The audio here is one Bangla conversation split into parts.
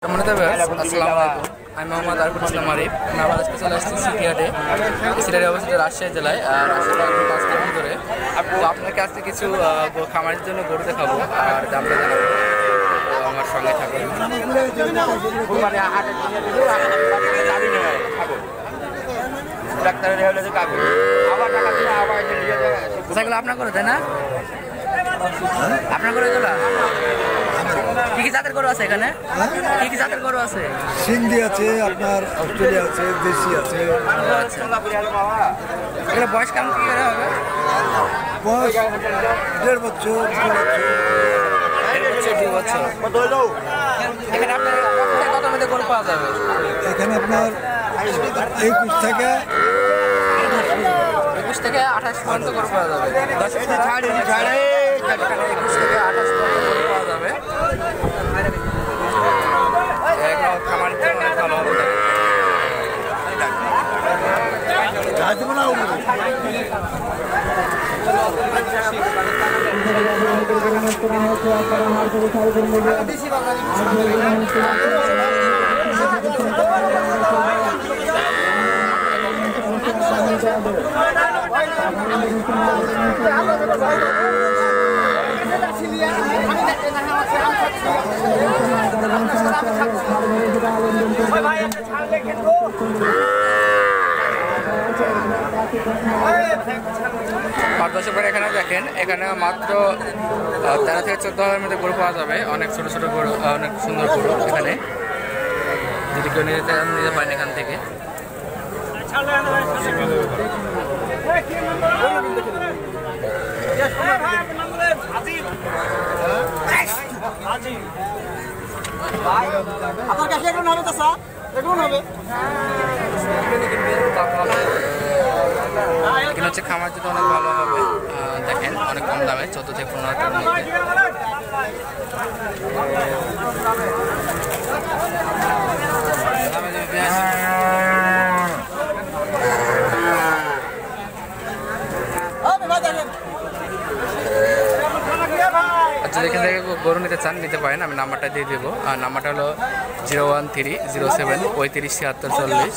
আসসালামু আলাইকুম, আমি মোহাম্মদ আরিফুল ইসলাম আরিফ। আমি আবার আজকে চলে আসছি সিটিহাটে। সিটিহাটে অবস্থিত রাজশাহী জেলায়। রাজশাহী 5 কিলোমিটার দূরে। তো আপনাকে আজকে কিছু খামারের জন্য গরু দেখাবো আর দামটা জানাবো। আমার সঙ্গে থাকুন। আপনার করে তাই না? আপনার করে গেল কি কি জাতের গরু আছে এখানে? কি কি জাতের গরু আছে? সিন্ধি আছে, আপনার অস্ট্রেলিয়া আছে, দেশি আছে। এগুলো বয়স কেমন কি করে হবে? বয়স 1.5 বছর, 2 বছর। এখানে আপনার কত মধ্যে গরু পাওয়া যাবে? এখানে আপনার 21 থেকে 28 পর্যন্ত গরু পাওয়া যাবে। 21 থেকে 28 পর্যন্ত গরু পাওয়া যাবে। খামারের জন্য অনেক ভালো হবে। দর্শকরা এখানে দেখেন, এখানে মাত্র 13 থেকে 14,000 মধ্যে গরু পাওয়া যাবে। অনেক ছোট ছোট গরু, অনেক সুন্দর গরু এখানে। যদি কেউ নিতে পারেন এখান থেকে। আপনার কাছে এগুলো হবে তো স্যার? এগুলো হবে। এখানে হচ্ছে খামার যদি অনেক ভালো হবে। দেখেন অনেক কম দামে 14 থেকে 15,000 মধ্যে। আচ্ছা, এখান থেকে গরু নিতে চান নিতে পারেন, আমি নাম্বারটা দিয়ে দেবো। আর নাম্বারটা হলো 01307 35 76 40।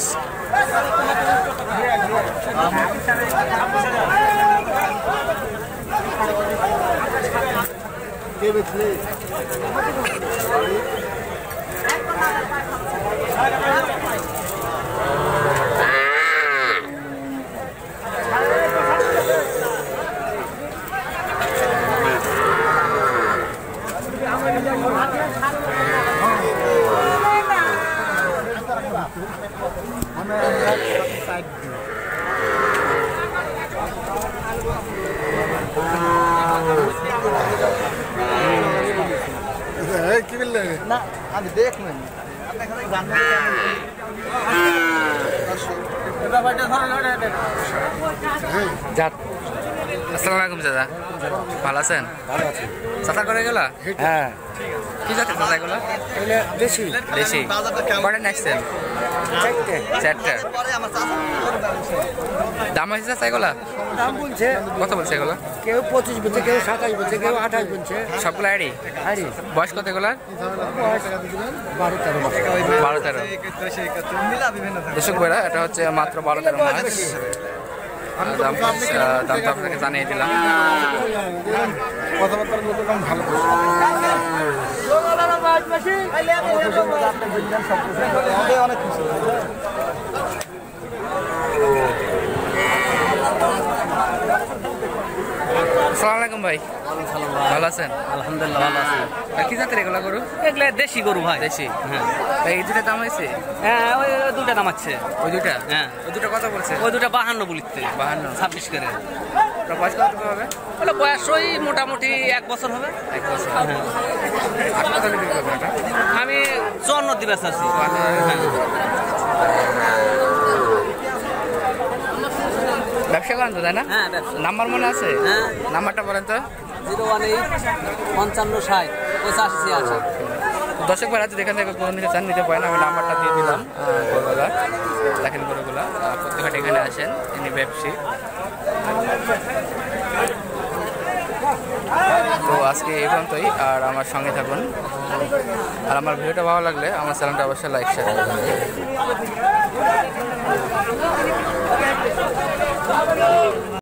কি বললে না, আমি দেখবেন। আসসালামু আলাইকুম চাচা, ভালো আছেন? ভালো আছে। চাচা করে গেল? হ্যাঁ, কি জাতের চাচা এগুলো? দেশি দেশি। কটা নিয়েছেন? 4টা। দাম হয়েছে চাচা এগুলা? দাম বলছে, কত বলছে এগুলো? কেউ 25 বলছে, কেউ 27 বলছে, কেউ 28 বলছে। সবগুলো আইডি? আরে বয়স কত এগুলার? 12-13 মাস। 12-13। দর্শক ভাইরা, এটা হচ্ছে মাত্র 12-13 মাস। দামটা আপনাকে জানিয়ে দিলাম। কথাবার্তার মতো ভালো। অনেক খুশি। আসসালামু আলাইকুম ভাই, ভালো আছেন? আলহামদুলিল্লাহ ভালো আছি। কি জাতের এগুলা গরু? এগুলা দেশি গরু ভাই। দেশি। হ্যাঁ, এই দুটা দাম হয়েছে? হ্যাঁ, ওই দুটা দাম আছে। ওই দুটা? হ্যাঁ, ওই দুটা কত বলছে? ওই দুটা 52 বলিতে। 52। 26 করে। ওটা বয়স কত হবে? ওটা বয়স ওই মোটামুটি 1 বছর হবে। 1 বছর। হ্যাঁ। আর কত বিক্রি করবেন এটা? আমি 54 দিবে চাচ্ছি। ব্যবসা করেন তো তাই না? হ্যাঁ, ব্যবসা। নাম্বার মনে আছে? হ্যাঁ। নাম্বারটা বলেন তো। 018 55 60 85 86। দর্শক ভাইরা যদি এখান থেকে গরু নিতে চান নিতে পারেন, আমি নাম্বারটা দিয়ে দিলাম। গরুগুলা দেখেন, গরুগুলা প্রত্যেকটা এখানে আসেন, ইনি ব্যবসায়ী। তো আজকে এই পর্যন্তই, আর আমার সঙ্গে থাকুন। আর আমার ভিডিওটা ভালো লাগলে আমার চ্যানেলটা অবশ্যই লাইক শেয়ার করবেন।